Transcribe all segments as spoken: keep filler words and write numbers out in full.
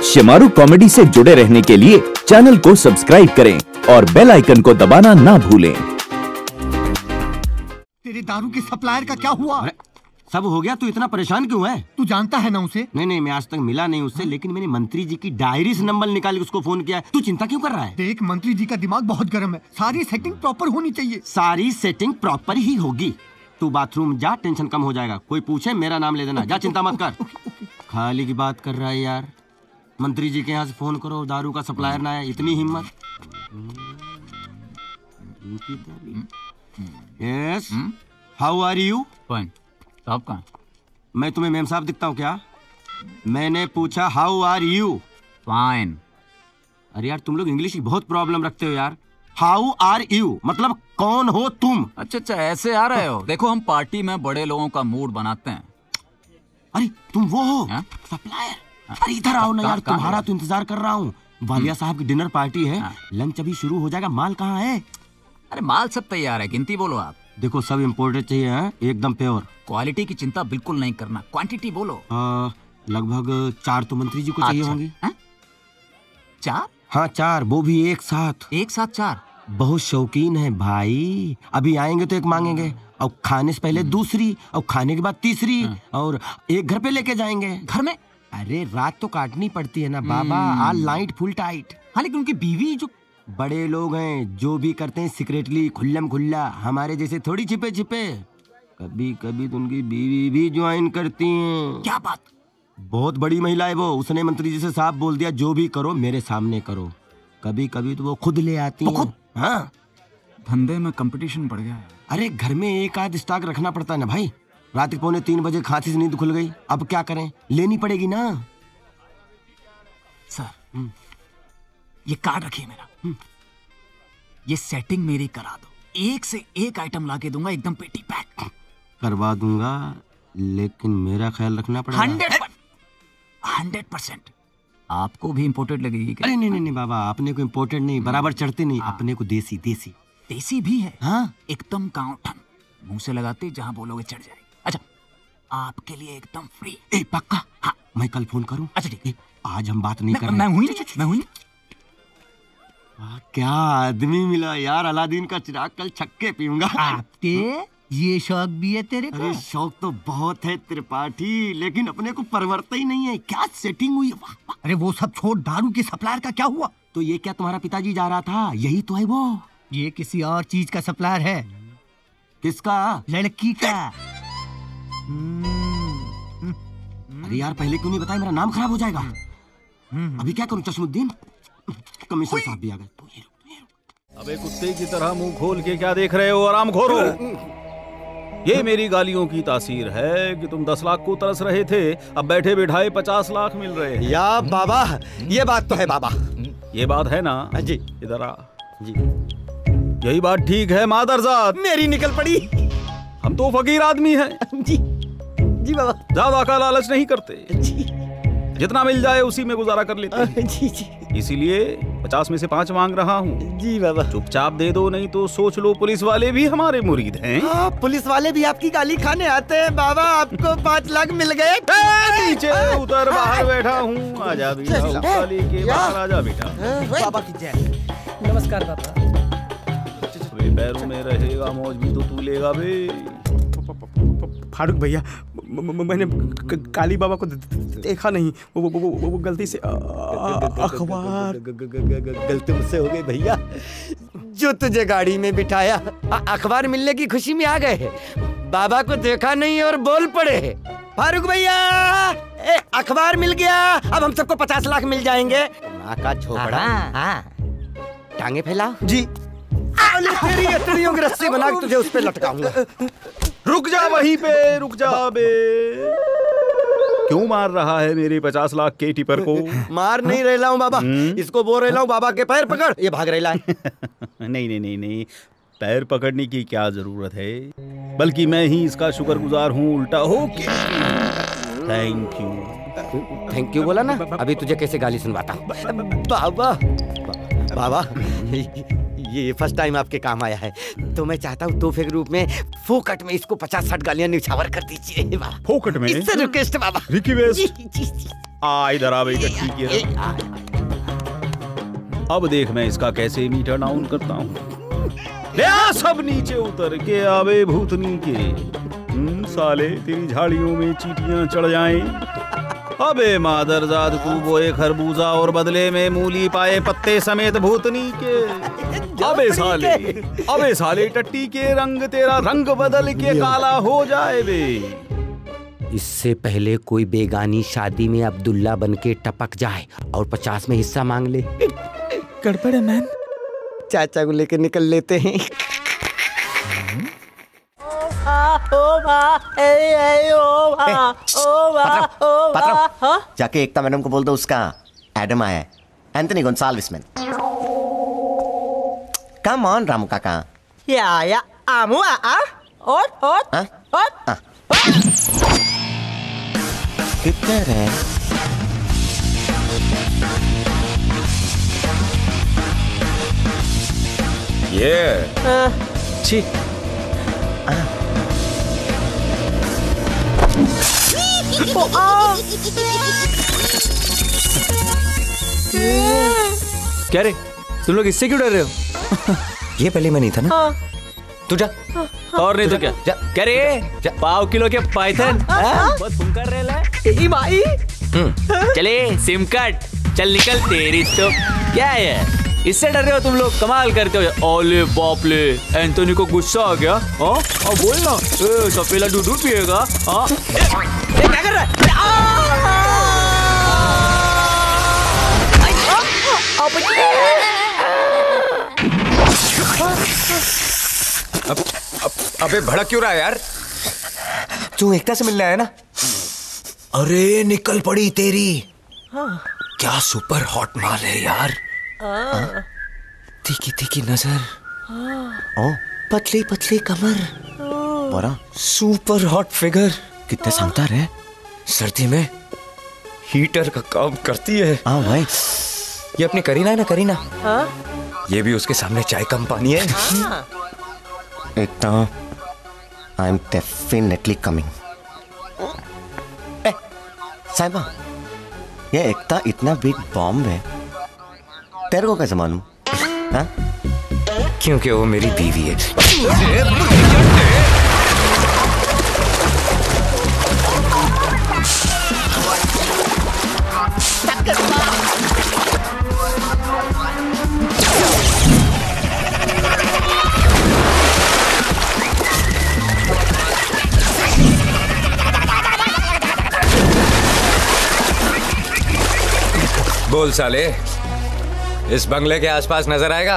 Shemaroo comedy से जुड़े रहने के लिए चैनल को सब्सक्राइब करें और बेल आइकन को दबाना ना भूलें। तेरे दारू के सप्लायर का क्या हुआ? सब हो गया, तू इतना परेशान क्यों है? तू जानता है ना उसे? नहीं नहीं, मैं आज तक मिला नहीं उससे, लेकिन मैंने मंत्री जी की डायरी से नंबर निकाल के उसको फोन किया। तू चिंता क्यों कर रहा है? देख, मंत्री जी का दिमाग बहुत गर्म है, सारी सेटिंग प्रॉपर होनी चाहिए। सारी सेटिंग प्रॉपर ही होगी। तू बाथरूम जा, टेंशन कम हो जाएगा। कोई पूछे मेरा नाम ले देना, जा, चिंता मत कर। खाली की बात कर रहा है यार। मंत्री जी के यहाँ से फोन करो, दारू का सप्लायर ना है, इतनी हिम्मत। Yes, how are you? Fine. साहब कहाँ? मैं तुम्हें मेम साहब दिखता हूँ क्या? मैंने पूछा हाउ आर यू? फाइन। अरे यार, तुम लोग इंग्लिश की बहुत प्रॉब्लम रखते हो यार। हाउ आर यू मतलब कौन हो तुम? अच्छा अच्छा, ऐसे आ रहे हो। देखो, हम पार्टी में बड़े लोगों का मूड बनाते हैं। अरे तुम वो हो सप्लायर? अरे इधर आओ ना यार, तुम्हारा तो इंतजार कर रहा हूँ। वालिया साहब की डिनर पार्टी है, लंच अभी शुरू हो जाएगा। माल कहाँ है? अरे माल सब तैयार है, गिनती बोलो आप। देखो, सब इम्पोर्टेड चाहिए है, एकदम प्योर। क्वालिटी की चिंता बिल्कुल नहीं करना, क्वांटिटी बोलो। आ, लगभग चार तो मंत्री जी को चाहिए होंगी। चार? हाँ चार, वो भी एक साथ। एक साथ चार? बहुत शौकीन है भाई। अभी आएंगे तो एक मांगेंगे, और खाने से पहले दूसरी, और खाने के बाद तीसरी, और एक घर पे लेके जाएंगे। घर में? अरे रात तो काटनी पड़ती है ना बाबा, ऑल नाइट फुल टाइट। हाँ, लेकिन उनकी बीवी जो बड़े लोग हैं, जो भी करते हैं सीक्रेटली, खुल्लम खुल्ला, हमारे जैसे थोड़ी छिपे छिपे। कभी कभी तो उनकी बीवी भी ज्वाइन करती हैं। क्या बात? बहुत बड़ी महिला है वो। उसने मंत्री जी से साफ बोल दिया, जो भी करो मेरे सामने करो। कभी कभी तो वो खुद ले आती तो हैं। खुद? हाँ, धंधे में कंपटीशन बढ़ गया है। अरे घर में एक आध स्टॉक रखना पड़ता है ना भाई। रात के पौने तीन बजे खांसी से नींद खुल गई, अब क्या करें? लेनी पड़ेगी ना। सर, ये कार्ड रखिए मेरा, ये सेटिंग मेरी करा दो। एक से एक आइटम लाके दूंगा, एकदम पेटी पैक करवा दूंगा, लेकिन मेरा ख्याल रखना पड़ेगा। Hundred hundred percent. आपको भी इम्पोर्टेड लगेगी क्या? अरे नहीं नहीं नहीं बाबा, अपने को इम्पोर्टेड नहीं, बराबर चढ़ते नहीं। अपने को देसी देसी देसी भी है। हाँ, एकदम गाँव ठन, मुंह से लगाते जहाँ बोलोगे चढ़ जाएगी। अच्छा, आपके लिए एकदम फ्री। ए पक्का? हाँ, मैं कल फोन करूं? अच्छा ठीक है, आज हम बात नहीं कर रहे। मैं हुई मैं हुई क्या आदमी मिला यार, अलादीन का चिराग। कल छक्के पीऊंगा। आपके ये शौक भी है तेरे को? अरे शौक तो बहुत है त्रिपाठी, लेकिन अपने को परवरता ही नहीं है। क्या सेटिंग हुई? वाह वाह। अरे वो सब छोड़, दारू के सप्लायर का क्या हुआ? तो ये क्या तुम्हारा पिताजी जा रहा था? यही तो है वो। ये किसी और चीज का सप्लायर है। किसका? लड़की का। अरे यार, पहले क्यों नहीं बताया? मेरा नाम खराब हो जाएगा। अभी क्या करूं? चश्मुद्दीन, कमिश्नर साहब भी आ गए। तो ये रुक, तो ये रुक। अबे कुत्ते की तरह मुंह खोल के क्या देख रहे हो? आराम खोरो। ये मेरी गालियों की तासीर है कि तुम दस लाख को तरस रहे थे, अब बैठे बिठाए पचास लाख मिल रहे हैं। या बाबा, ये बात तो है बाबा। ये बात है ना जी? इधर आ जी। यही बात ठीक है मादरजात। मेरी निकल पड़ी। हम तो फकीर आदमी हैं। जी जी बाबा। ज्यादा का लालच नहीं करते, जी। जितना मिल जाए उसी में गुजारा कर लेते हैं। जी जी। इसीलिए पचास में से पाँच मांग रहा हूँ। जी बाबा। चुपचाप दे दो, नहीं तो सोच लो पुलिस वाले भी हमारे मुरीद हैं। हाँ, पुलिस वाले भी आपकी गाली खाने आते हैं बाबा। आपको पाँच लाख मिल गए। नीचे उतर, बाहर बैठा हूँ। आजा बेटा, उताली के बाहर आजा बेटा। बाबा की जय। नमस्कार बाबा। पैरों में रहेगा मौज भी तो तू लेगा बे। फारूक भैया, मैंने काली बाबा को देखा नहीं, वो वो वो, वो, वो गलती से अखबार। गलती मुझसे हो गई भैया, जो तुझे गाड़ी में बिठाया। अखबार मिलने की खुशी में आ गए, बाबा को देखा नहीं और बोल पड़े। फारूक भैया, अखबार मिल गया, अब हम सबको पचास लाख मिल जाएंगे। माँ का झोपड़ा। टांगे फैलाओ जी। तेरी अतड़ियों की रस्सी बना के तुझे उस पे लटकाऊंगा। रुक जा वहीं पे, रुक जा बे। क्यों मार रहा है मेरे पचास लाख के टिपर को? मार नहीं रहा हूँ बाबा, इसको बोल रहा हूँ बाबा के पैर पकड़, ये भाग रहा है। नहीं नहीं नहीं नहीं, पैर पकड़ने की क्या जरूरत है, बल्कि मैं ही इसका शुक्रगुजार हूँ उल्टा हो के। Thank you. थैंक यू बोला ना, अभी तुझे कैसे गाली सुनवाता हूँ। बाबा बाबा, ये फर्स्ट टाइम आपके काम आया है, तो मैं चाहता हूँ तोहफे के रूप में फोकट में इसको पचास साठ गालियां निछावर कर दीजिए। फोकट में? इससे रिक्वेस्ट बाबा। रिक्वेस्ट? जी जी जी। आ इधर आ बेटा, ठीक है। अब देख मैं इसका कैसे मीटर डाउन करता हूँ। ले आ सब नीचे उतर के आवे भूतनी के। हम्म, साले तेरी झाड़ियों में चींटियां चढ़ जाएं। अबे मादरजाद तू बोए खरबूजा और बदले में मूली पाए पत्ते समेत भूतनी के। अबे साले, अबे साले टट्टी के रंग तेरा रंग बदल के काला हो जाए बे। इससे पहले कोई बेगानी शादी में अब्दुल्ला बन के टपक जाए और पचास में हिस्सा मांग ले। गड़बड़ है मैन। चाचा को लेकर निकल लेते हैं। पत्रों, जाके एकता मैडम को बोल दो उसका एडम आया है, Anthony Gonsalves man. Come on Ramu काका। या या आमू आ और और और किधर है? ये छी क्या रे, तुम लोग इससे क्यों डर रहे हो? ये पहले मैं नहीं था ना। तू जा। और नहीं तो क्या? जा। क्या रे, पाव किलो के पाइथन बहुत फुंकर रहे ला। भाई चले सिम कार्ड, चल निकल। तेरी तो क्या है, इससे डर रहे हो तुम लोग? कमाल करते हो। ओले बाप ले, एंथोनी को गुस्सा आ गया। हाँ हाँ बोल ना, सफेला दूध पिएगा। हाँ क्या कर रहा है? अब, अब, अबे भड़क क्यों रहा है यार? तू एकता से मिलने आया ना? अरे निकल पड़ी तेरी। क्या सुपर हॉट माल है यार। तीखी तीखी नजर, ओ पतली पतली कमर, बड़ा सुपर हॉट फिगर। कितने सांगतार है? सर्दी में हीटर का काम करती है। हाँ भाई, ये अपनी करीना है ना, करीना। ये भी उसके सामने चाय कम पानी है। Ekta, I am definitely coming. Sahiba, ये एकता इतना बिग बॉम्ब है, तेरे को कैसे मालूम? हाँ? क्योंकि वो मेरी बीवी है। बोल साले, इस बंगले के आसपास नजर आएगा?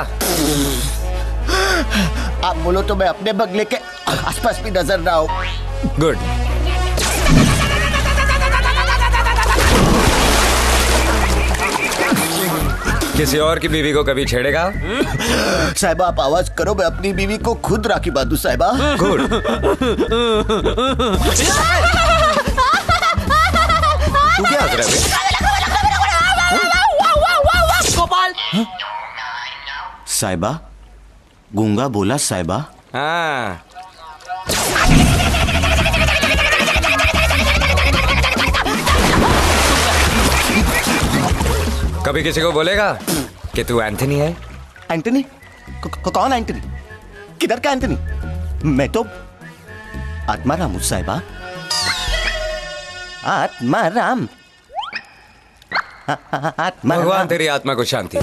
आप बोलो तो मैं अपने बंगले के आसपास भी नजर ना आऊं। गुड। किसी और की बीवी को कभी छेड़ेगा? साहिबा आप आवाज करो, मैं अपनी बीवी को खुद राखी बांधू। साहिबा गुड। तू क्या हंस रहा है? गोपाल। साहिबा, गूंगा बोला साहिबा। हाँ। कभी किसी को बोलेगा कि तू एंथनी है? एंटनी? कौन एंटनी? किधर का एंटनी? मैं तो आत्माराम हूँ साहिबा। आत्माराम। भगवान तेरी आत्मा को शांति।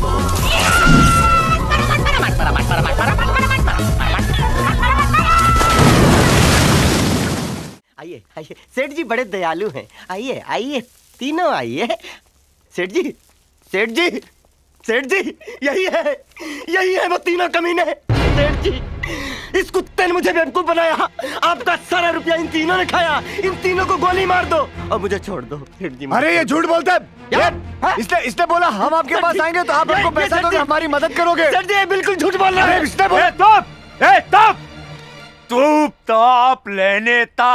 आइए आइए, सेठ जी बड़े दयालु हैं। आइए आइए, तीनों आइए। सेठ जी, सेठ जी, सेठ जी, यही है, यही है वो तीनों कमीने। सेठ जी, इस कुत्ते ने मुझे बेवकूफ बनाया। आपका सारा रुपया इन तीनों ने खाया। इन तीनों को गोली मार दो और मुझे छोड़ दो। सेठ जी, अरे ये झूठ बोलता है। इसने इसने बोला हम आपके पास आएंगे तो आप हमको पैसा दोगे, हमारी मदद करोगे। सेठ जी बिल्कुल झूठ बोल रहा है। इसने बोला तोप, ए तोप, तू तोप लेने ता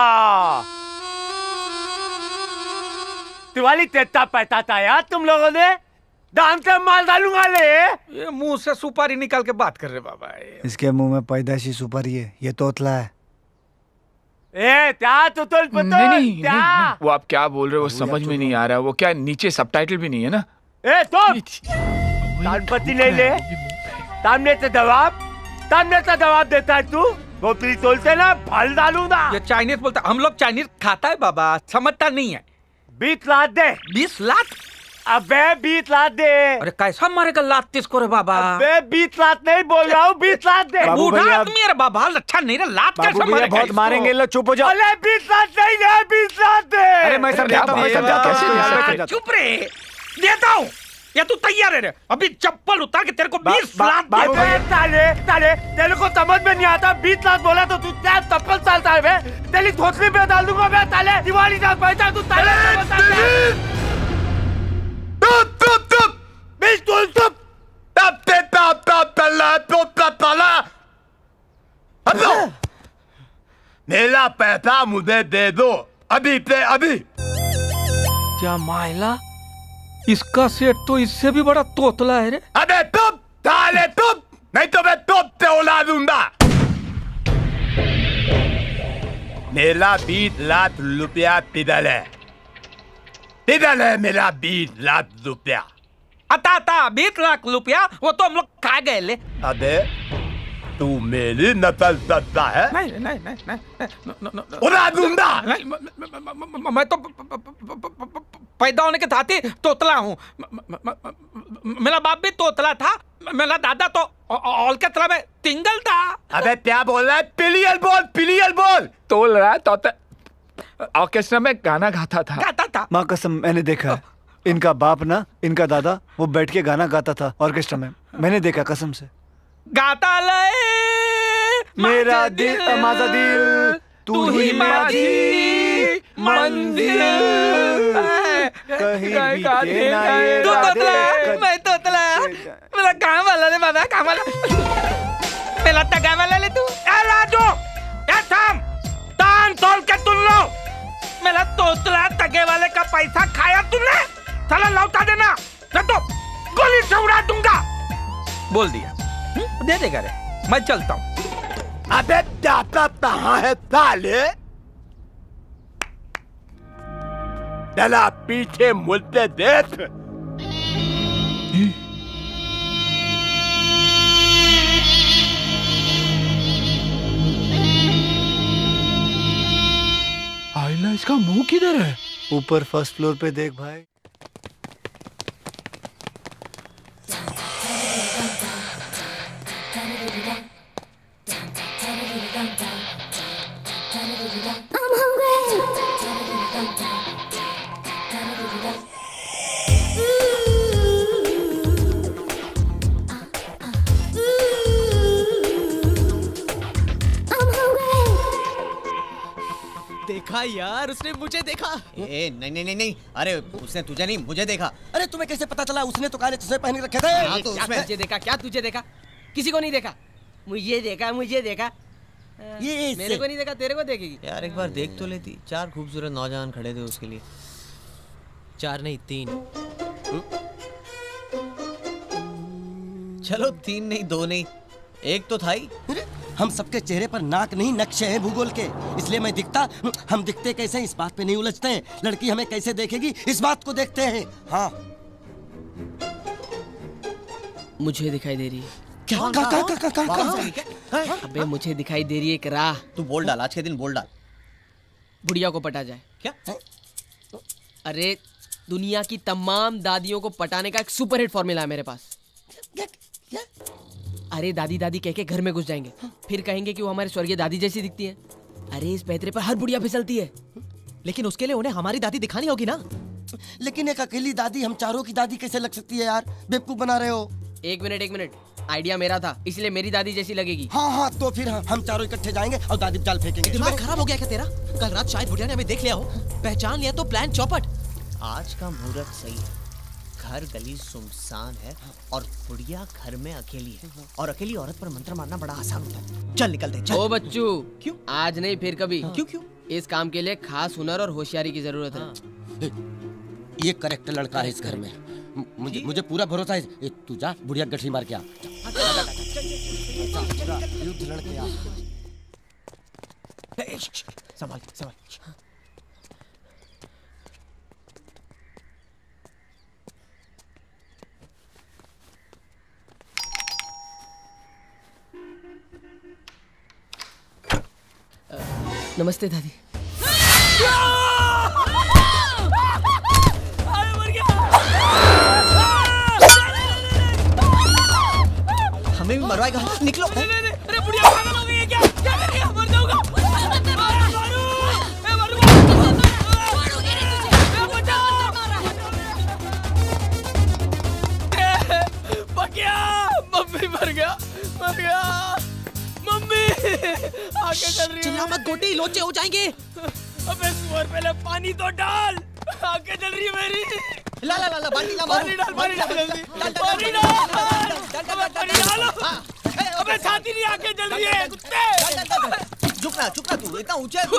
दिवाली तेता पैता था यार तुम लोगों ने। दाम से माल डालूंगा ले। ये मुंह से सुपारी निकाल के बात कर रहे बाबा। इसके मुंह में पैदाशी सुपारी है, ये तोतला है। ए क्या तो तुल नहीं, नहीं, नहीं, नहीं, वो आप क्या बोल रहे हो वो समझ में नहीं आ रहा। वो क्या नीचे सबटाइटल भी नहीं है ना। ए तुम तानपति नहीं ले, सामने से जवाब, सामने से जवाब देता है तू। वो प्लीज तोलते ना फल डालूंगा। ये चाइनीज बोलता, हम लोग चाइनीज खाता है बाबा, समझता नहीं है। बीस लाख दे। बीस लाख? अबे बीस लाख दे। अरे कैसा मारेगा लात किसको रे बाबा? अबे बीस लाख नहीं बोल रहा हूँ, बीस लाख दे। बूढ़ा आदमी है रे बाबा, अच्छा नहीं रे, लात कैसे मारेगा? बहुत मारेंगे, लो चुप हो जाओ। अरे बीस लाख नहीं दे, बीस लाख दे। अरे मैं सब जाता हूँ। चुप रे, देता हूँ। या तू तैयार है रे? अभी चप्पल उतार के तेरे को बीस लाख दे। ताले ताले तेरे को समझ में नहीं आता, बीस लाख बोला तो तू क्या चप्पल चालता है बे? तेरी धोतली पे डाल दूंगा मैं ताले। दिवाली तक बैठा तू ताले। बिल्कुल चुप। तब ते तब तब तला तब तब तला। हटो। मेरा पैसा मुझे दे दो अभी पे अभी। क्या मायला, इसका सेठ तो इससे भी बड़ा तोतला है रे। अबे तुम ताले तुम, नहीं तो मैं तुम से उड़ा दूंगा। मेरा बीस लाख रुपया पिदल है, पिदल है मेरा बीस लाख रुपया। अता अता बीस लाख रुपया वो तो हम लोग खा गए ले। अबे तू मेरी नकल करता है? नहीं नहीं नहीं नहीं उड़ा दूंगा। मैं तो पैदा होने के साथ ही तोतला हूँ। मेरा बाप भी तोतला था, मेरा दादा तो ऑल के तरह में तिंगल था। अबे क्या बोल रहा है? पिलियल बोल, पिलियल बोल। तोल रहा है तो ऑर्केस्ट्रा में गाना गाता था। गाता था। माँ कसम मैंने देखा है, इनका बाप ना, इनका दादा वो बैठ के गाना गाता था ऑर्केस्ट्रा में, मैंने देखा कसम से। गाता ले मेरा दिल माझा दिल तू ही माझी मंजिल कहीं बीते ना ये तू तोतला, मैं तोतला, मेरा काम वाला ले बाबा, काम वाला मेरा तगा वाला ले तू। ए राजू, ए थाम, तान तोल के तुम लो। मेरा तोतला तगे वाले का पैसा खाया तुमने, साला लौटा देना, नहीं तो गोली से उड़ा दूंगा। बोल दिया, दे देगा रे, मैं चलता हूँ। अबे जाता कहाँ है साले? चला पीछे मुझसे देख। आइला इसका मुंह किधर है? ऊपर फर्स्ट फ्लोर पे देख भाई। देखा यार, उसने मुझे देखा। ए, नहीं नहीं नहीं नहीं, अरे उसने तुझे नहीं मुझे देखा। अरे तुम्हें कैसे पता चला? उसने तो काले चश्मे पहन के रखे थे। हाँ, तो उसमें तुझे देखा, क्या तुझे देखा? किसी को नहीं देखा। मुझे देखा, मुझे देखा। ये मेरे को नहीं देखा, तेरे को देखेगी। यार एक बार देख तो लेती। चार खूबसूरत नौजवान खड़े थे उसके लिए। चार नहीं तीन। चलो तीन नहीं, दो नहीं, एक तो था ही। हम सबके चेहरे पर नाक नहीं नक्शे हैं भूगोल के, इसलिए मैं दिखता, हम दिखते कैसे इस बात पे नहीं उलझते हैं। लड़की हमें कैसे देखेगी इस बात को देखते हैं। हाँ मुझे दिखाई दे रही है। क्या? कहाँ कहाँ कहाँ कहाँ कहाँ? अबे मुझे दिखाई दे रही है एक राह। तू बोल डाल, आज के दिन बोल डाल। बुढ़िया को पटा जाए। क्या? अरे दुनिया की तमाम दादियों को पटाने का एक सुपर हिट फॉर्मूला है मेरे पास। अरे दादी दादी कह के घर में घुस जाएंगे, फिर कहेंगे कि वो हमारे स्वर्गीय दादी जैसी दिखती है। अरे इस पैतरे पर हर बुढ़िया फिसलती है, लेकिन उसके लिए उन्हें हमारी दादी दिखानी होगी ना। लेकिन एक अकेली दादी हम चारों की दादी कैसे लग सकती है यार? बेवकूफ बना रहे हो। एक मिनट एक मिनट, आइडिया मेरा था, इसलिए मेरी दादी जैसी लगेगी। हाँ हाँ तो फिर हम चारों इकट्ठे जाएंगे और दादी जाल फेंकेंगे। दिमाग खराब हो गया क्या तेरा? कल रात शायद बुढ़िया ने हमें देख लिया हो, पहचान लिया तो प्लान चौपट। आज का मुहूर्त सही है, घर गली सुनसान है और बुढ़िया घर में अकेली है, और अकेली औरत पर मंत्र मारना बड़ा आसान होता है। चल निकलते हैं। ओ बच्चू, क्यों? आज नहीं फिर कभी। क्यों क्यों? इस काम के लिए खास हुनर और होशियारी की जरूरत है। ये करेक्ट लड़का है इस घर में, मुझे मुझे पूरा भरोसा है। तू जा बुढ़िया गठरी मार के आ। युद्ध लड़के आ। संभाल संभाल। नमस्ते दादी। हमें भी मरवाएगा, निकलो। अरे बुढ़िया पागल हो गई है क्या? क्या कर रही है? मर जाऊंगा। मम्मी मर गया, मर गया। मम्मी आगे चल रही है। चिल्ला मत गोटी, लोचे हो जाएंगे। अबे सुअर, पहले पानी तो डाल। आगे चल रही है मेरी। ला ला ला ला बाल्टी ला, पानी डाल, पानी डाल जल्दी। पानी डाल, पानी डालो। अबे छाती नहीं आगे चल रही है कुत्ते। झुकना झुकना, तू इतना ऊंचा है तू।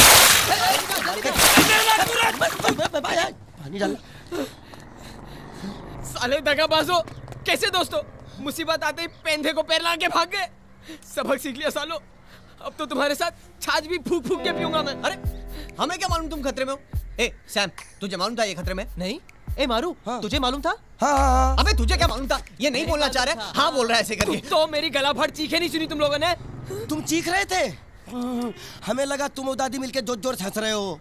पानी डाल। साले दगाबाजो, कैसे दोस्तों? मुसीबत आते ही पेंधे को पैर लाके भाग गए। सबक सीख लिया सालो। अब तो तुम्हारे साथ छाछ भी फूक फूक के पीऊंगा मैं। अरे हमें क्या मालूम तुम खतरे में हो? ए सैम, तुझे मालूम था ये खतरे में? नहीं। ए मारू, हाँ। तुझे मालूम था? हाँ हाँ हाँ। अबे तुझे क्या मालूम था? ये नहीं बोलना चाह रहा है, हाँ बोल रहा है ऐसे करके। तो मेरी गला फाड़ चीखे नहीं सुनी तुम लोगों ने? तुम चीख रहे थे? हमें लगा तुम और दादी मिलके जोर जोर से हंस रहे हो।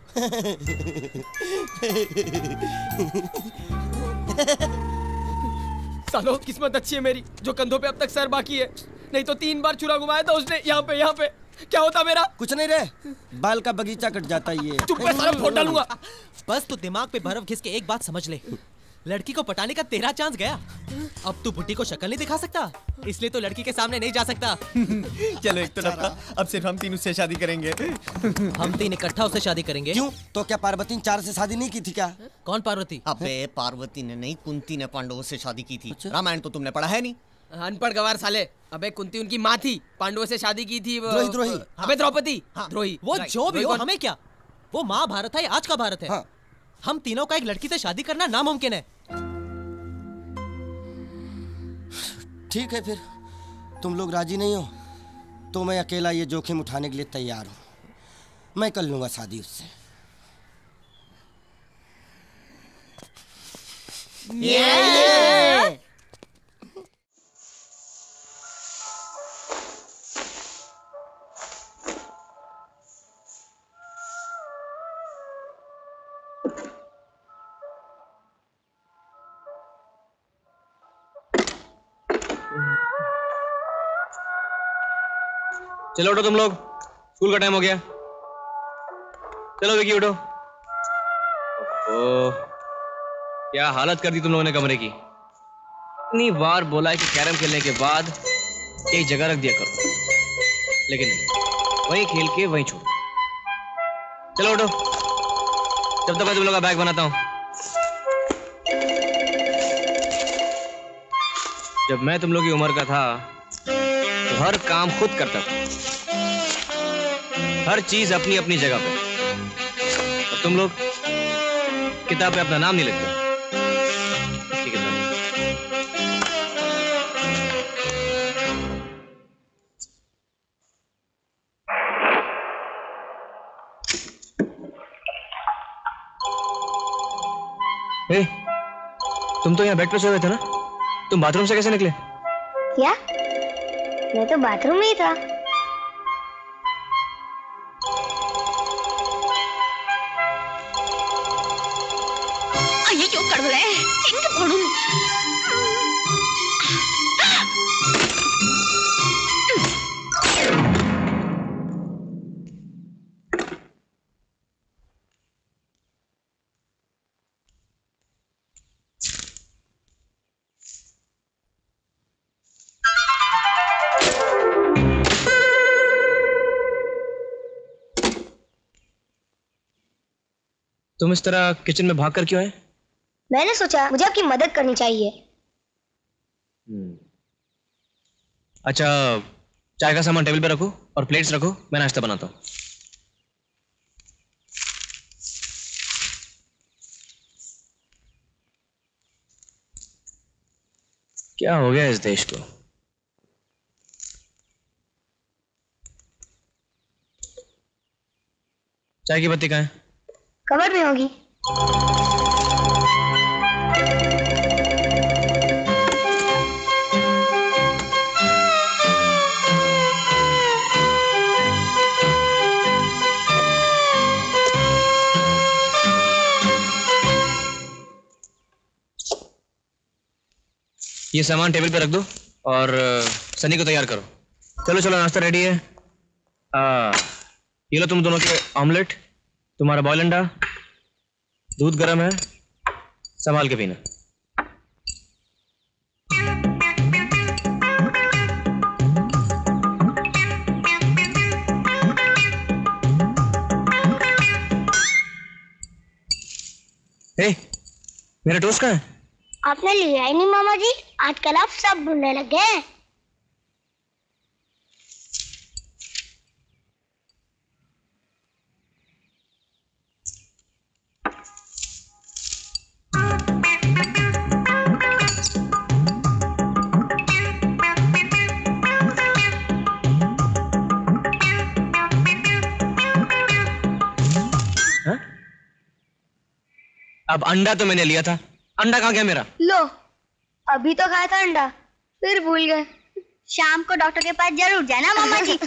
सालो किस्मत अच्छी है मेरी जो कंधों पे अब तक सर बाकी है, नहीं तो तीन बार छुरा घुमाया था उसने। यहाँ पे यहाँ पे क्या होता मेरा? कुछ नहीं रे, बाल का बगीचा कट जाता ये। चुप पे सारा फोड़ डालूंगा। बस तू दिमाग पे बर्फ घिस के एक बात समझ ले, लड़की को पटाने का तेरा चांस गया। अब तू बुड्ढी को शक्ल नहीं दिखा सकता, इसलिए तो लड़की के सामने नहीं जा सकता। चलो एक तरफ का, अब सिर्फ हम तीन उससे शादी करेंगे। हम तीन इकट्ठा उससे शादी करेंगे। क्यों? तो क्या पार्वती ने चार से शादी नहीं की थी क्या? कौन पार्वती? अबे पार्वती ने नहीं, कुंती ने पांडवों से शादी की थी। रामायण तो तुमने पढ़ा है नहीं? अनपढ़ गवार साले। अबे कुंती उनकी माँ थी, पांडवों से शादी की थी। द्रोही द्रोही। अबे द्रौपदी द्रोही। वो जो भी हो, हमें क्या? वो महाभारत है, आज का भारत है। हम तीनों का एक लड़की से शादी करना नामुमकिन है। ठीक है, फिर तुम लोग राजी नहीं हो तो मैं अकेला ये जोखिम उठाने के लिए तैयार हूं। मैं कर लूंगा शादी उससे। ये! चलो उठो तुम लोग, स्कूल का टाइम हो गया। चलो विकी उठो। ओ, क्या हालत कर दी तुम लोगों ने कमरे की। इतनी बार बोला है कि कैरम खेलने के बाद एक जगह रख दिया करो, लेकिन नहीं, वहीं खेल के वहीं छोड़ो। चलो उठो, जब तक मैं तुम लोग का बैग बनाता हूं। जब मैं तुम लोग की उम्र का था तो हर काम खुद करता था, हर चीज अपनी अपनी जगह पे। और तुम लोग किताब पे अपना नाम नहीं लिखते। इसकी किताब ए, तुम तो यहाँ बेड पे सो गए थे ना? तुम बाथरूम से कैसे निकले? क्या? मैं तो बाथरूम में ही था। अय्यो कड़वले इंग पोडुन तुम इस तरह किचन में भाग कर क्यों आए? मैंने सोचा मुझे आपकी मदद करनी चाहिए। अच्छा, चाय का सामान टेबल पे रखो और प्लेट्स रखो, मैं नाश्ता बनाता हूँ। क्या हो गया इस देश को? चाय की पत्ती कहाँ है? कवर में होगी। ये सामान टेबल पे रख दो और सनी को तैयार करो। चलो चलो नाश्ता रेडी है। आ, ये लो तुम दोनों के ऑमलेट, तुम्हारा बॉयल अंडा, दूध गर्म है, संभाल के पीना। ए, मेरा टोस्ट कहाँ है? आपने लिया ही नहीं मामा जी, आजकल आप सब भूलने लगे हैं। हा? अब अंडा तो मैंने लिया था, अंडा कहाँ गया मेरा? लो, अभी तो खाया था अंडा, फिर भूल गए। शाम को डॉक्टर के पास जरूर जाना मामा जी।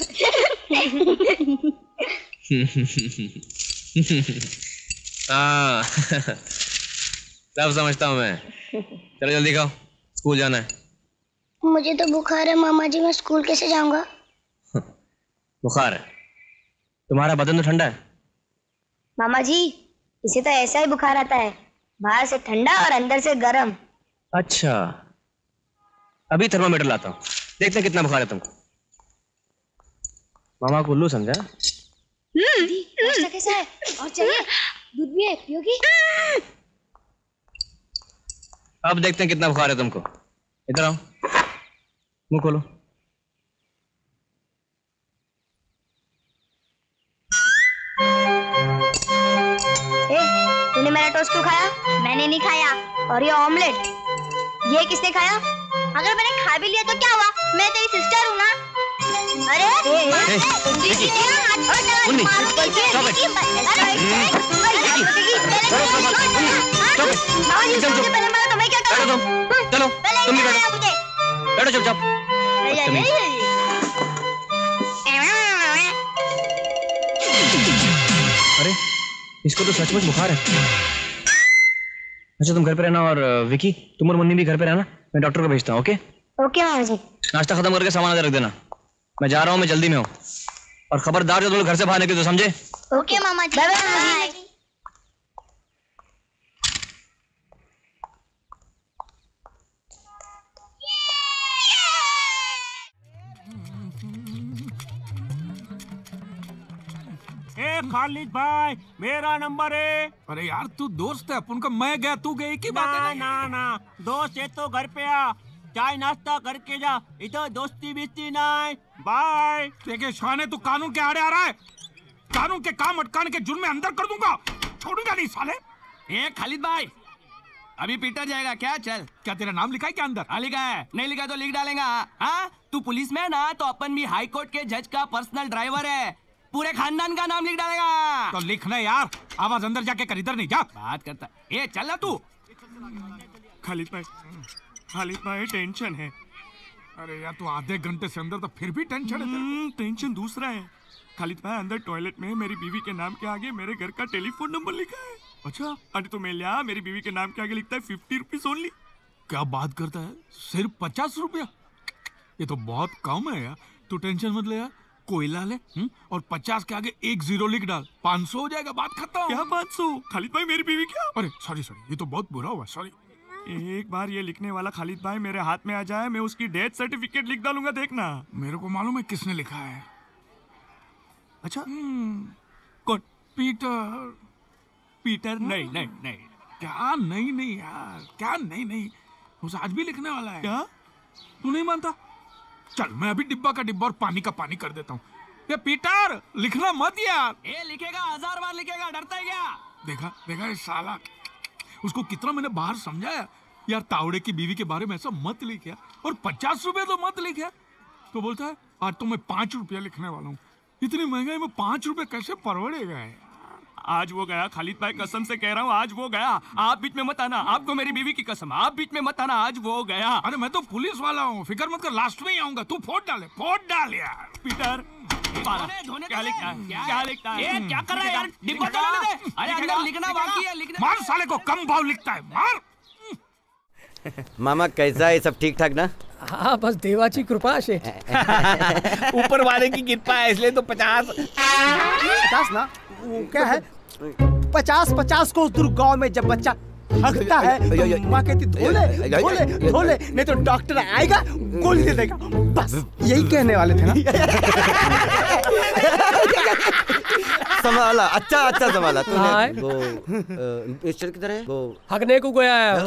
हाँ, सब समझता हूँ मैं। चलो जल्दी खाओ, स्कूल जाना है। मुझे तो बुखार है मामा जी, मैं स्कूल कैसे जाऊंगा? बुखार है? तुम्हारा बदन तो ठंडा है। मामा जी, इसे तो ऐसा ही बुखार आता है, बाहर से ठंडा और अंदर से गर्म। अच्छा, अभी थर्मामीटर लाता हूँ, देखते हैं कितना बुखार है तुमको। मामा को उल्लू समझा? नाश्ता कैसा है? और चाहिए? दूध भी है, पियोगी? अब देखते हैं कितना बुखार है तुमको। इधर आओ, मुंह खोलो। तूने मेरा टोस्ट क्यों खाया? मैंने नहीं खाया। और ये ऑमलेट, ये किसने खाया? अगर मैंने खा भी लिया तो क्या हुआ? मैं तेरी सिस्टर हूँ ना। अरे चलो तुम भी बैठो, बैठो चुपचाप। अरे इसको तो सचमुच बुखार है। अच्छा तुम घर पे रहना, और विकी तुम और मुन्नी भी घर पे रहना, मैं डॉक्टर को भेजता हूँ। ओके ओके मामा जी। नाश्ता खत्म करके सामान आगे रख देना, मैं जा रहा हूँ, मैं जल्दी में हूँ। और खबरदार जो तुम लोग घर से बाहर निकले तो समझे? ओके मामा जी। Bye bye. ए खालिद भाई, मेरा नंबर है। अरे यार तू दोस्त है अपन का, मैं गया तू गई की बात है? ना ना दोस्त है तो घर पे आ, चाय नाश्ता करके जा, इधर दोस्ती बीस्ती नहीं। बाय। देखे शाने तू कानून के आड़े आ रहा है, कानून के काम अटकाने के जुर्म में अंदर कर दूंगा, छोड़ूंगा नहीं साले। ए खालिद भाई, अभी पीटर जाएगा क्या? चल। क्या तेरा नाम लिखा है क्या अंदर? हाँ लिखा है, नहीं लिखा तो लिख डालेगा। हाँ तू पुलिस में ना, तो अपन भी हाई कोर्ट के जज का पर्सनल ड्राइवर है, पूरे खानदान का नाम लिख डालेगा। तो लिखना यार, आवाज अंदर जाके कर, इधर नहीं जा। बात करता ए चल ना तू। खालिद भाई, खालिद भाई टेंशन है। अरे यार तू आधे घंटे से अंदर, तो फिर भी टेंशन है? टेंशन दूसरा है खालिद भाई, अंदर टॉयलेट में मेरी बीवी के नाम के आगे मेरे घर का टेलीफोन नंबर लिखा है। अच्छा अरे तो मैं लिया, मेरी बीवी के नाम के आगे लिखता है फिफ्टी रुपीज ओनली। क्या बात करता है, सिर्फ पचास रुपया? ये तो बहुत कम है यार। तू टेंशन मत ले यार, कोयला ले हुँ? और पचास के आगे एक जीरो लिख डाल, पाँच सौ हो जाएगा, बात खत्म। क्या पाँच सौ? खालिद भाई मेरी बीवी क्या? अरे सॉरी सॉरी, ये तो बहुत बुरा हुआ, सॉरी। एक बार ये लिखने वाला खालिद भाई मेरे हाथ में आ जाए, मैं उसकी डेथ सर्टिफिकेट लिख डालूंगा, देखना। मेरे को मालूम है किसने लिखा है। अच्छा कौन? पीटर। पीटर? नहीं नहीं नहीं। क्या नहीं नहीं यार, क्या नहीं नहीं, उसे आज भी लिखने वाला है। क्या तू नहीं मानता? चल मैं अभी डिब्बा का डिब्बा और पानी का पानी कर देता हूँ। ये पीटर लिखना मत यार। ए लिखेगा, हजार बार लिखेगा, डरता है क्या? देखा देखा ये साला, उसको कितना मैंने बाहर समझाया यार, तावड़े की बीवी के बारे में ऐसा मत लिख यार, और पचास रुपए तो मत लिख यार। तो बोलता है आज तो मैं पांच रुपया लिखने वाला हूँ। इतनी महंगाई में पांच रुपए कैसे परवड़ेगा यार? आज वो गया, खालिद भाई कसम से कह रहा हूँ, आज वो गया। आप बीच में मत आना, आपको मेरी बीवी की कसम, आप बीच में मत आना, आज वो गया। अरे मैं तो पुलिस वाला हूँ, फिक्र मत कर, लास्ट में ही आऊंगा। तू फोड़ डाले, फोड़ डाल यार। पीटर क्या लिखना है? क्या लिखना है? ए, क्या कर रहा है यार? डिब्बा डालने दे। अरे अंदर लिखना बाकी है, लिखना। मार साले को, कम भाव लिखता है, मार। मामा कैसा है, सब ठीक ठाक ना? हाँ बस देवाची कृपा से। ऊपर वाले की कृपा है इसलिए तो पचास पचास ना वो क्या है पचास पचास को उस दुर्गांव में जब बच्चा हकता है तो माँ कहती धोले धोले धोले, नहीं तो डॉक्टर आएगा गोली दे देगा। बस यही कहने वाले थे ना। संभाला, अच्छा अच्छा संभाला तूने। वो मिस्टर किधर है? वो हगने को गया है।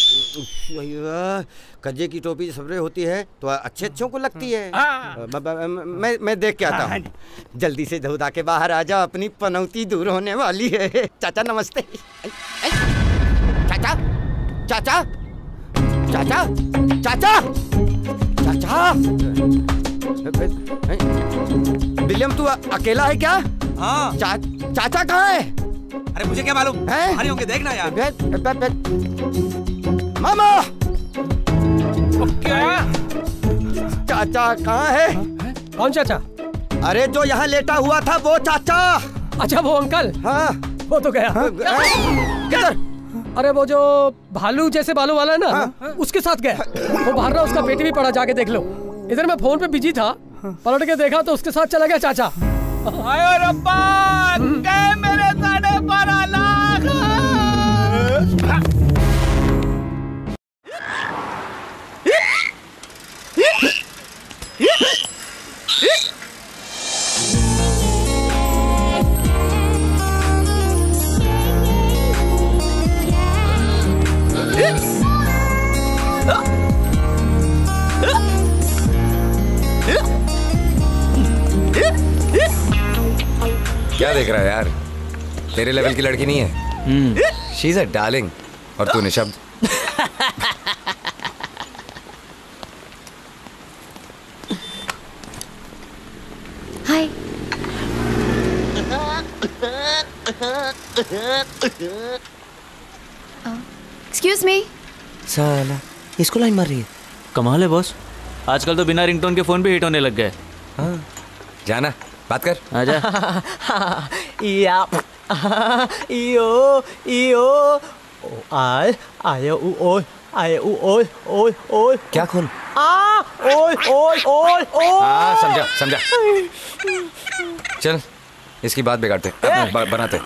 कज्जे की टोपी सबरे होती है तो अच्छे अच्छों को लगती है। मैं मैं देख के आता हूँ। जल्दी से धोधा के बाहर आ जा, अपनी पनौती दूर होने वाली है। चाचा नमस्ते। चाचा चाचा चाचा चाचा चाचा विलियम तू अकेला है क्या? हाँ। चा, चाचा कहाँ है? अरे मुझे क्या मालूम है? हरी होके देखना यार। बे, बे, बे, मामा क्या? चाचा कहाँ है? कौन चाचा? अरे जो यहाँ लेटा हुआ था वो चाचा। अच्छा वो अंकल? हाँ वो तो गया। हाँ, किधर? अरे वो जो भालू जैसे बालों वाला है ना, हाँ? उसके साथ गया। वो बाहर ना उसका बेटी भी पड़ा, जाके देख लो। इधर मैं फोन पे बिजी था, पलट के देखा तो उसके साथ चला गया चाचा। आयो रब्बा, के मेरे साढ़े बारह लाख। क्या देख रहा है यार? तेरे लेवल की लड़की नहीं है। शी इज अ डार्लिंग और तू निशब्द। हाय। Excuse me. साला इसको लाइन मार रही है। कमाल है बॉस, आजकल तो बिना रिंगटोन के फोन भी हिट होने लग गए। हाँ जाना बात कर। आजा। या इयो इयो आय आय उ ओय आय उ ओय ओय ओय। क्या खोल? आ ओय ओय ओय ओय। हाँ समझा समझा। चल इसकी बात बिगाड़ते ब, बनाते।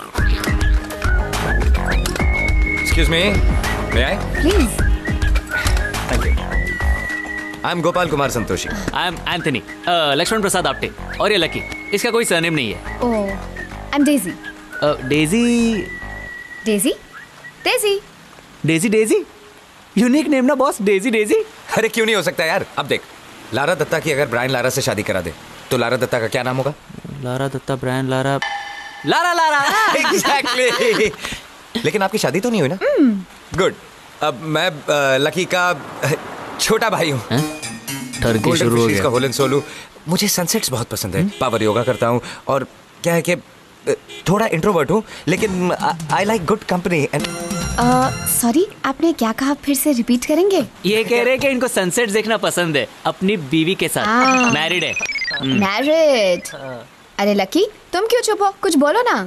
Excuse me, may I? Please. Thank you. I am Gopal Kumar Santoshi. I am Anthony Lakshman Prasad Apte. और ये लकी, इसका कोई सरनेम नहीं है। Oh, I am Daisy. Daisy Daisy Daisy Daisy Daisy unique name ना बॉस, डेजी डेजी। अरे क्यों नहीं हो सकता यार? अब देख, लारा दत्ता की अगर ब्रायन लारा से शादी करा दे तो लारा दत्ता का क्या नाम होगा? Lara Dutta, Brian Lara, Lara Lara. Exactly. लेकिन आपकी शादी तो नहीं हुई ना? गुड। अब मैं लकी का छोटा भाई हूँ। टर्की शुरू हो गया। का होलन सोलू। मुझे सनसेट्स बहुत पसंद है। पावर योगा करता हूँ और क्या है कि थोड़ा इंट्रोवर्ट हूँ, लेकिन I like good company. Sorry, आपने क्या कहा? फिर से रिपीट करेंगे? ये कह रहे हैं कि इनको सनसेट देखना पसंद है अपनी बीवी के साथ। मैरिड है। मैरिड। अरे लकी, तुम क्यों चुप हो? कुछ बोलो ना।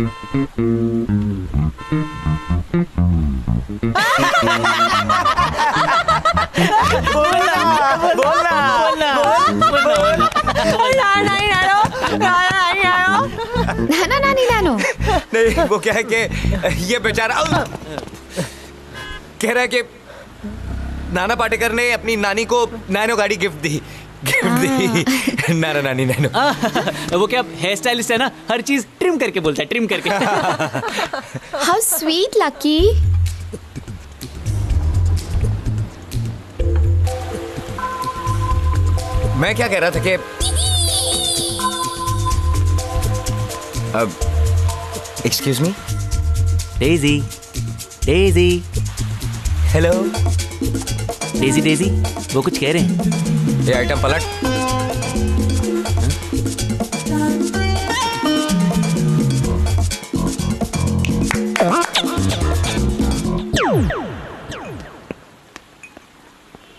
बोलना बोलना बोलना नाना नानी नानो। नहीं, वो क्या है कि ये बेचारा कह रहा है कि नाना पाटेकर ने अपनी नानी को नैनो गाड़ी गिफ्ट दी। गिफ्ट दी। नाना नानी नैनो। वो क्या हेयर स्टाइलिस्ट है ना, हर चीज ट्रिम करके बोलता है, ट्रिम करके। How sweet Lucky. मैं क्या कह रहा था कि अब excuse me, Daisy Daisy. Hello Daisy Daisy, वो कुछ कह रहे हैं। ये आइटम पलट।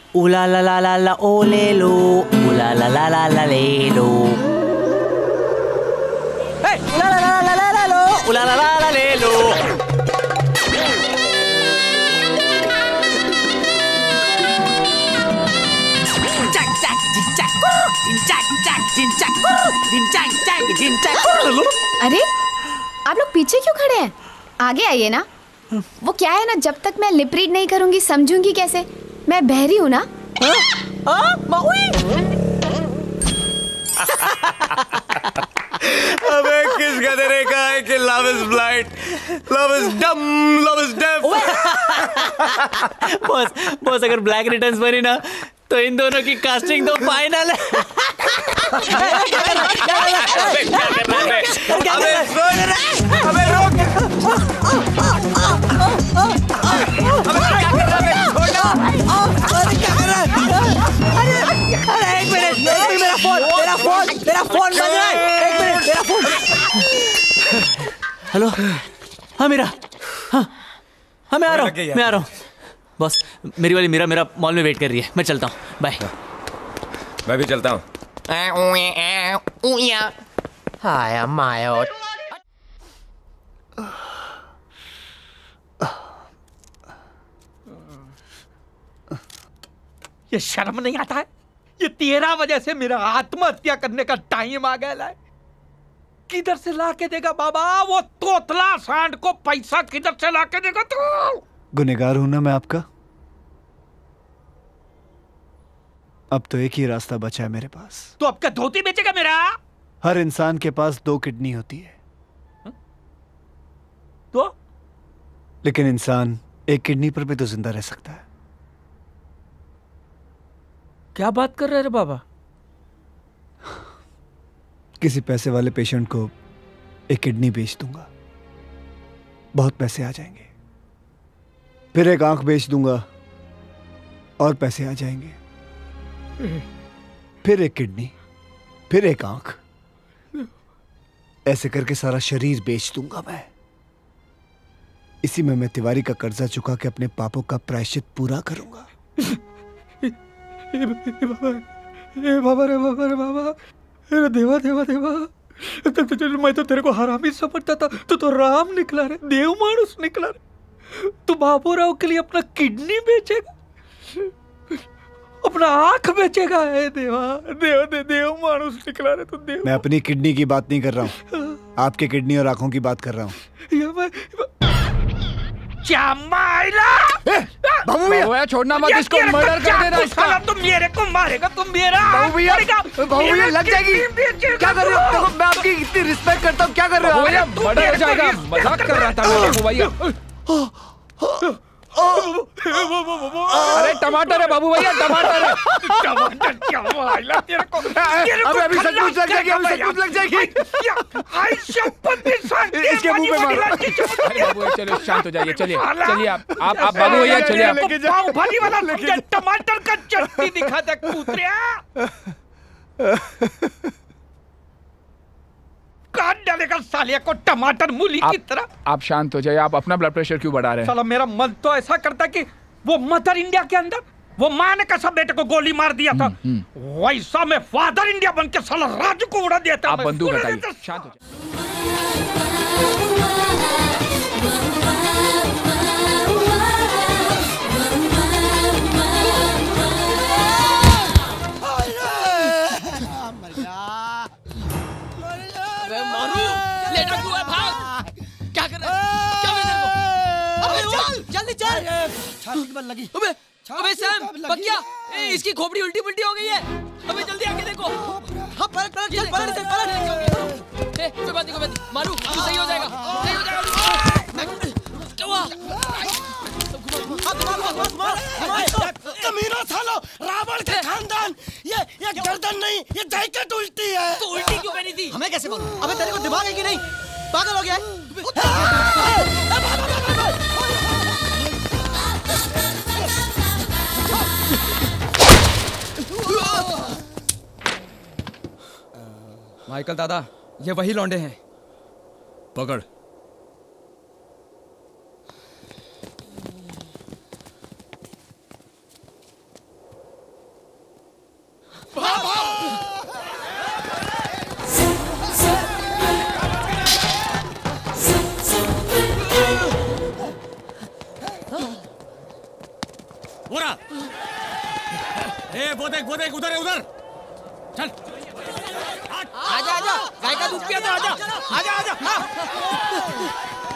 उला ला ला ला ला ओ ले लो, उला ला ला ला ला ले लो, उला ला ला ला ला ला लो, उला ला ला ला ले लो। अरे आप लोग पीछे क्यों खड़े हैं? आगे आइए ना। वो क्या है ना, जब तक मैं लिप रीड नहीं करूंगी समझूंगी कैसे? मैं बहरी हूँ ना। अबे किस गधे का है कि love is blind, love is dumb, love is deaf. Boss boss अगर ब्लैक रिटर्न्स बनी ना तो इन दोनों की कास्टिंग तो फाइनल है। अबे सुन, अबे रुक, अरे एक मिनट, मेरा फोन मेरा फोन मेरा फोन बज रहा है। एक मिनट, मेरा फोन। हेलो, हाँ मीरा, हाँ हाँ मैं आ रहा हूँ, मैं आ रहा हूँ। बॉस मेरी वाली मीरा मेरा मॉल में वेट कर रही है, मैं चलता हूँ, बाय। मैं भी चलता हूँ। हाय मायो। ये शर्म नहीं आता है? ये तेरा वजह से मेरा आत्महत्या करने का टाइम आ गया है। किधर से ला के देगा बाबा वो तोतला सांड को पैसा? किधर से ला के देगा तू? गुनहगार हूं ना मैं आपका। अब तो एक ही रास्ता बचा है मेरे पास। तो अब क्या धोती बेचेगा मेरा? हर इंसान के पास दो किडनी होती है। हा? तो लेकिन इंसान एक किडनी पर भी तो जिंदा रह सकता है। क्या बात कर रहे रे बाबा? किसी पैसे वाले पेशेंट को एक किडनी बेच दूंगा, बहुत पैसे आ जाएंगे। फिर एक आंख बेच दूंगा और पैसे आ जाएंगे। फिर एक किडनी, फिर एक आंख, ऐसे करके सारा शरीर बेच दूंगा मैं। इसी में मैं तिवारी का कर्जा चुका के अपने पापों का प्रायश्चित पूरा करूंगा। ए बाबा, ए बाबा रे बाबा रे बाबा, अरे देवा देवा देवा, तो, तो, तो, मैं तो तेरे को हरामी समझता था, तो तो राम निकला रे, देव मानुस निकला रे। तू बाबूराव के लिए अपना किडनी बेचेगा, अपना आंख बेचेगा? है देवा, देव दे देव मानुस निकला रे तू। देव, मैं अपनी किडनी की बात नहीं कर रहा हूँ, आपके किडनी और आंखों की बात कर रहा हूँ। क्या मायला? बाबू भैया छोड़ना मत इसको, मर्डर कर देना इसका। तुम मेरे को मारेगा, तुम मेरा बाबू भैया, बाबू भैया लग जाएगी। क्या कर रहे हो? देखो मैं आपकी इतनी रिस्पेक्ट करता हूँ, क्या कर रहे हो? भैया मर्डर हो जाएगा, मजाक कर रहा था बाबू भैया। अरे टमाटर है बाबू भैया, टमाटर है। टमाटर क्या मायला तेरे को? अबे अभी सचमुच लग जाएगी, अभी सचमुच लग जाएगी। आई शपथ भी सांड इसके मुंह पे मारो। अरे बाबू भैया चलो शांत हो जाइए, चलिए चलिए आप आप आप बाबू भैया चलिए आप। पाव भाजी वाला टमाटर का चटनी दिखा दे कूतरिया। काट डालेगा सालिया को टमाटर मूली की तरह। आप शांत हो जाइए, आप अपना ब्लड प्रेशर क्यों बढ़ा रहे हैं? साला मेरा मन तो ऐसा करता कि वो मदर इंडिया के अंदर वो माँ ने कैसा बेटे को गोली मार दिया था, वैसा मैं फादर इंडिया बन के साला राजू को उड़ा दिया था। आप बंदूक हटाइए, शांत हो क्या कर रहा है? क्या कर रहा है? अबे चल, जल्दी चल। छाती में लगी। अबे, अबे सैम, बकिया, इसकी खोपड़ी उल्टी पुल्टी हो गई है। अबे जल्दी आके देखो। हाँ पलट पलट चल, पलट चल, पलट। ए, कोई बात नहीं, कोई बात नहीं। मारू, तू सही हो जाएगा, सही हो जाएगा। क्या हुआ? कमीना सालो, रावण का खानदान, ये ये गर्दन नहीं, ये जैकेट उल्टी है। तो उल्टी क्यों पहनी थी? हमें कैसे मालूम? अबे तेरे को दिमाग है कि नहीं? पागल हो गया है? माइकल दादा, ये वही लौंडे हैं। पकड़। बोरा ए वो देख वो देख उधर है उधर चल आजा आजा गाय का दूध पिया था आजा आजा आजा हाँ।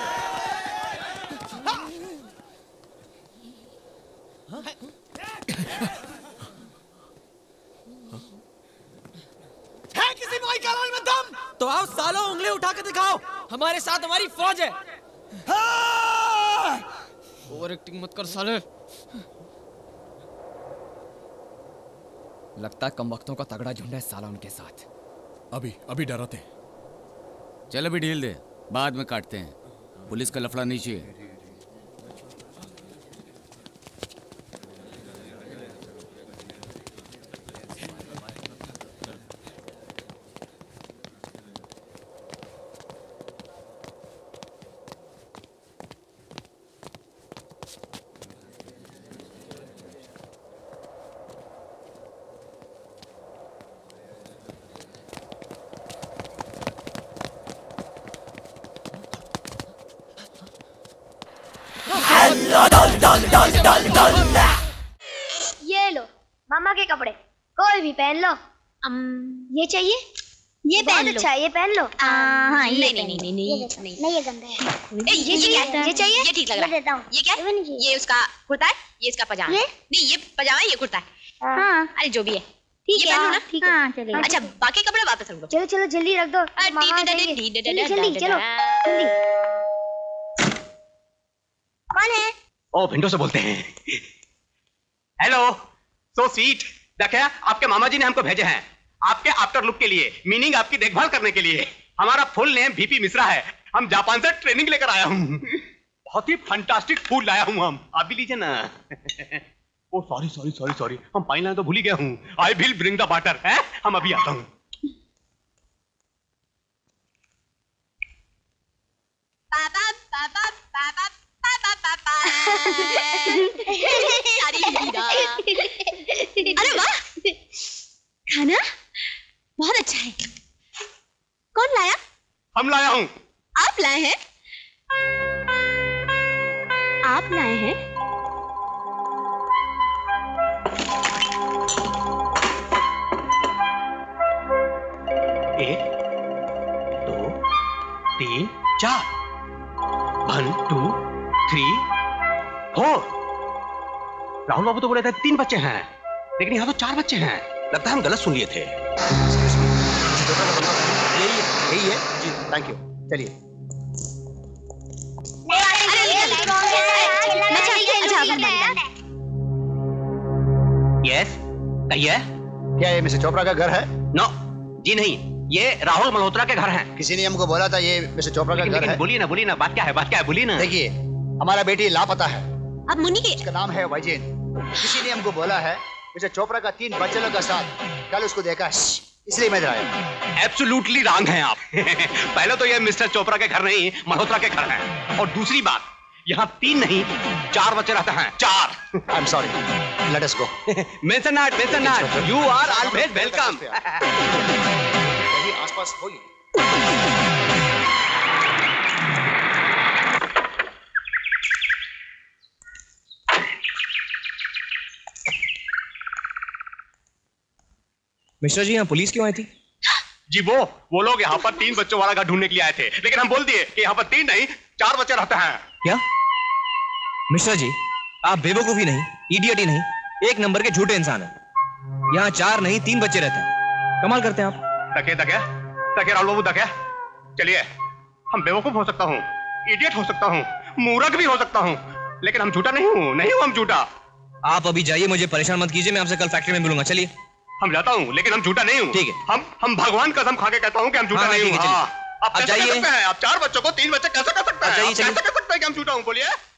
है किसी भाई कालाल में दम तो आओ सालों उंगली उठा के दिखाओ हमारे साथ हमारी फौज है। ओवर एक्टिंग मत कर साले। लगता है कम वक्तों का तगड़ा झुंड है साला उनके साथ। अभी अभी डराते चल अभी ढील दे बाद में काटते हैं पुलिस का लफड़ा नहीं चाहिए। ये लो मामा के कपड़े कोई भी पहन लो। अम, ये चाहिए ये पहन लो। अच्छा ये पहन लो। हाँ ये नहीं नहीं नहीं नहीं नहीं नहीं ये गंदा है। ए, ये चाहिए ये चाहिए ये ठीक लग रहा है। देता हूँ। ये क्या ये उसका कुर्ता है ये इसका पजामा है। नहीं ये पजामा है ये कुर्ता है। हाँ अरे जो भी है ठीक ये है पहनो ना। ठीक है हाँ चलेगा। अच्छा बाकी कपड़े वापस रख दो। चलो चलो जल्दी रख दो मामा जाएंगे। जल्दी जल्दी चलो जल्दी। कौन है? ओ विंडो से बोलते हैं। हेलो सो स्वीट देखा आपके मामा जी ने हमको भेजे हैं आपके आफ्टर लुक के लिए मीनिंग आपकी देखभाल करने के लिए। हमारा फुल नेम वीपी मिश्रा है। हम जापान से ट्रेनिंग लेकर आया हूँ। बहुत ही फंटास्टिक फूड लाया हूँ हम आप भी लीजिए ना। Oh sorry sorry sorry sorry हम पाइन लाना तो भूल ही गया हूँ। I will bring the water है हम अभी आता हूँ। पापा पापा पापा पापा पापा अरे वाह खाना बहुत अच्छा है। कौन लाया? हम लाया हूँ। आप लाए हैं? आप लाए हैं? एक दो तीन चार one two three four. Rahul बाबू तो बोले थे तीन बच्चे हैं लेकिन यहाँ तो चार बच्चे हैं। लगता है हम गलत सुन लिए थे। यही है यही है जी थैंक यू चलिए। यस कहिए क्या ये मिस्टर चोपड़ा का घर है? नो जी नहीं ये राहुल मल्होत्रा के घर हैं। किसी ने हमको बोला था ये मिस्टर चोपड़ा का घर है। बोलिए ना बोलिए ना बात क्या है बात क्या है बोलिए ना। देखिए हमारा बेटी लापता है। अब मुन्नी के उसका नाम है वैजयंत। किसी ने हमको बोला है मिस्टर चोपड़ा का तीन बच्चों का साथ कल उसको देखा है इसलिए मैं इधर आया। एब्सोल्युटली रॉन्ग हैं आप। पहले तो ये मिस्टर चोपड़ा के घर नहीं मल्होत्रा के घर हैं और दूसरी बात यहाँ तीन नहीं चार बच्चे रहते हैं चार। I am sorry let us go. Mention not mention not you are always welcome. आसपास होगी। मिश्रा जी यहाँ पुलिस क्यों आई थी? जी वो वो लोग यहाँ पर तीन बच्चों वाला घर ढूंढने के लिए आए थे लेकिन हम बोल दिए कि यहाँ पर तीन नहीं चार बच्चे रहते हैं। क्या मिश्रा जी आप बेवकूफी नहीं इडियट ही नहीं एक नंबर के झूठे इंसान हैं। यहाँ चार नहीं तीन बच्चे रहते हैं कमाल करते हैं आप। तके तके तके राहुल बाबू तके चलिए हम बेवकूफ हो सकता हूँ इडियट हो सकता हूँ मूर्ख भी हो सकता हूँ लेकिन हम झूठा नहीं हूँ नहीं हूँ हम झूठा। आप अभी जाइए मुझे परेशान मत कीजिए मैं आपसे कल फैक्ट्री में मिलूंगा। चलिए हम जाता हूँ लेकिन हम झूठा नहीं हूँ। ठीक है हम हम भगवान कसम खा के कहता हूँ कि हम झूठा नहीं हूँ। आप कैसे कर सकते हैं आप चार बच्चों को तीन बच्चे कैसे कर सकते हैं? कैसे कर सकते हैं कि हम झूठा हूँ बोलिए।